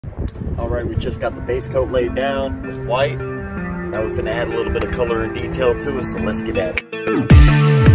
Alright, we just got the base coat laid down with white. Now we're going to add a little bit of color and detail to it, so let's get at it.